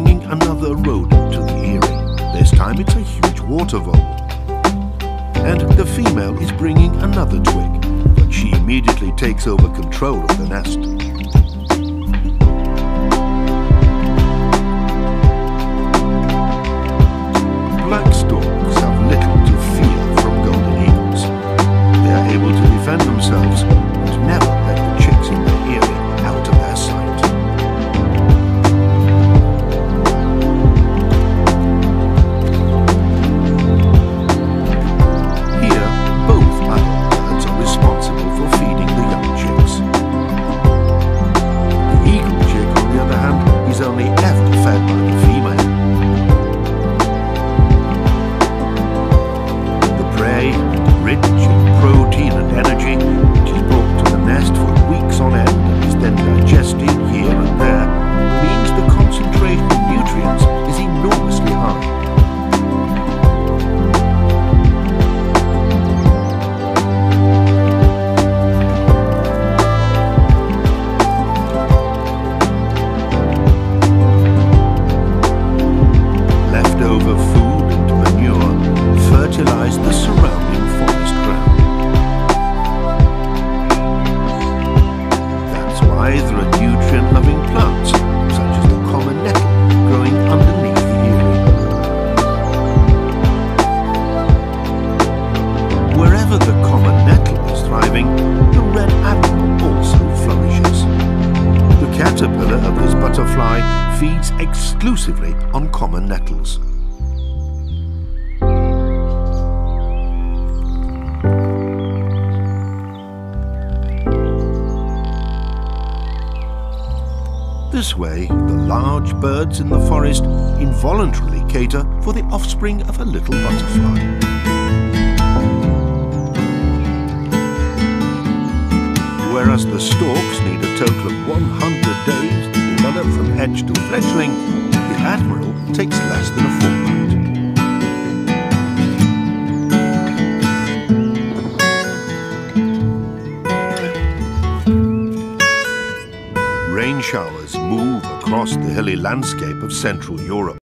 bringing another rodent to the eyrie. This time it's a huge water vole. And the female is bringing another twig, but she immediately takes over control of the nest. Black storks have little to fear from golden eagles. They are able to defend themselves and never let the chicks in their eyrie out of their sight. Here, both adult birds are responsible for feeding the young chicks. The eagle chick, on the other hand, is only ever fed by the female. The prey, rich in protein and energy, which is brought to the nest for weeks on end and is then digested here and there, means the concentration of nutrients is enormously high. Leftover food and manure fertilize the surrounding forest ground. That's why there are nutrient-loving plants, such as the common nettle, growing underneath the eyrie. Wherever the common nettle is thriving, the red admiral also flourishes. The caterpillar of this butterfly feeds exclusively on common nettles. This way, the large birds in the forest involuntarily cater for the offspring of a little butterfly. Whereas the storks need a total of 100 days to develop from edge to fledgling, the admiral takes less than a fortnight. Rain showers move across the hilly landscape of Central Europe.